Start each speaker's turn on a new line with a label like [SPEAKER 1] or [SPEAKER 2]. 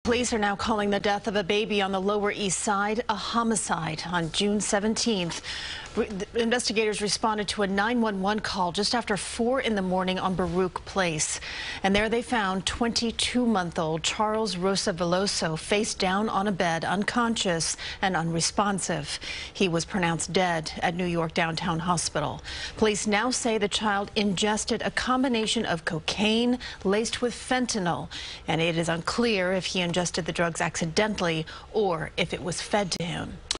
[SPEAKER 1] Police are now calling the death of a baby on the Lower East Side a homicide. On June 17th, investigators responded to a 911 call just after 4 in the morning on Baruch Place. And there they found 22-month-old Charles Rosa Veloso face down on a bed, unconscious and unresponsive. He was pronounced dead at New York Downtown Hospital. Police now say the child ingested a combination of cocaine laced with fentanyl, and it is unclear if he ingested the drugs accidentally or if it was fed to him.